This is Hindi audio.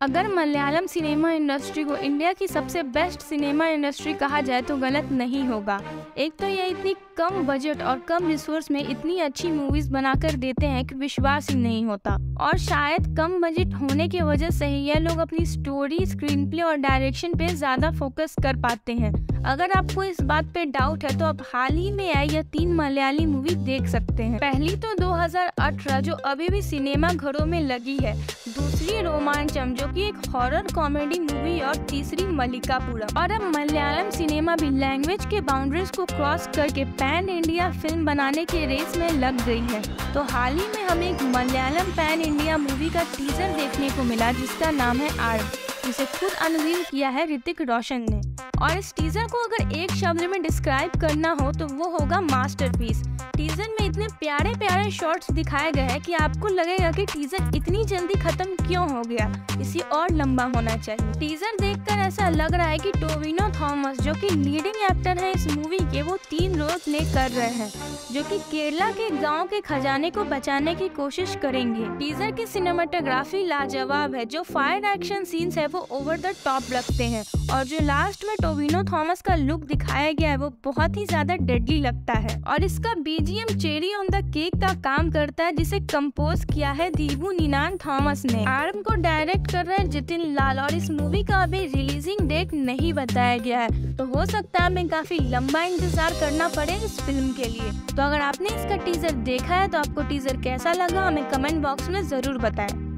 अगर मलयालम सिनेमा इंडस्ट्री को इंडिया की सबसे बेस्ट सिनेमा इंडस्ट्री कहा जाए तो गलत नहीं होगा। एक तो ये इतनी कम बजट और कम रिसोर्स में इतनी अच्छी मूवीज बनाकर देते हैं कि विश्वास ही नहीं होता। और शायद कम बजट होने की वजह से ही ये लोग अपनी स्टोरी, स्क्रीन प्ले और डायरेक्शन पे ज्यादा फोकस कर पाते हैं। अगर आपको इस बात पे डाउट है तो आप हाल ही में आई यह 3 मलयाली मूवी देख सकते हैं। पहली तो 2018 जो अभी भी सिनेमा घरों में लगी है, दूसरी रोमांचम जो कि एक हॉरर कॉमेडी मूवी और तीसरी मल्लिकापुरम। और अब मलयालम सिनेमा भी लैंग्वेज के बाउंड्रीज को क्रॉस करके पैन इंडिया फिल्म बनाने के रेस में लग गई है। तो हाल ही में हमें एक मलयालम पैन इंडिया मूवी का टीजर देखने को मिला जिसका नाम है आर्म, जिसे खुद अनवील किया है ऋतिक रोशन ने। और इस टीजर को अगर एक शब्द में डिस्क्राइब करना हो तो वो होगा मास्टरपीस। टीजर में इतने प्यारे प्यारे शॉट्स दिखाए गए हैं कि आपको लगेगा कि टीजर इतनी जल्दी खत्म क्यों हो गया, इसी और लंबा होना चाहिए। टीजर देखकर ऐसा लग रहा है कि टोविनो थॉमस जो कि लीडिंग एक्टर है इस मूवी के, वो 3 रोल प्ले कर रहे हैं जो कि केरला के गांव के खजाने को बचाने की कोशिश करेंगे। टीजर की सिनेमेटोग्राफी लाजवाब है, जो फायर एक्शन सीन्स है वो ओवर द टॉप लगते हैं और जो लास्ट में टोविनो थॉमस का लुक दिखाया गया है वो बहुत ही ज्यादा डेडली लगता है। और इसका BGM cherry on the cake का काम करता है, जिसे कंपोज किया है दीबू निनान थॉमस ने। आर्म को डायरेक्ट कर रहे हैं जितिन लाल और इस मूवी का अभी रिलीजिंग डेट नहीं बताया गया है, तो हो सकता है हमें काफी लंबा इंतजार करना पड़े इस फिल्म के लिए। तो अगर आपने इसका टीजर देखा है तो आपको टीजर कैसा लगा हमें कमेंट बॉक्स में जरूर बताएं।